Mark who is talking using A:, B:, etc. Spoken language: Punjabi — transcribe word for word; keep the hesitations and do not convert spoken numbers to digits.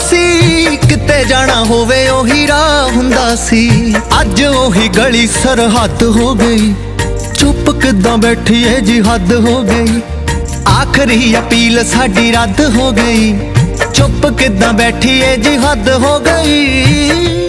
A: ਸੀ, ਕਿਤੇ ਜਾਣਾ ਹੋਵੇ ਉਹੀ ਰਾਹ ਹੁੰਦਾ ਸੀ। ਅੱਜ ਉਹੀ ਗਲੀ ਸਰਹੱਦ ਹੋ ਗਈ, ਚੁੱਪ ਕਿੱਦਾਂ ਬੈਠੀਏ ਜੀ ਹੱਦ ਹੋ ਗਈ। ਆਖਰੀ ਅਪੀਲ ਸਾਡੀ ਰੱਦ ਹੋ ਗਈ, ਚੁੱਪ ਕਿੱਦਾਂ ਬੈਠੀਏ ਜੀ ਹੱਦ ਹੋ ਗਈ।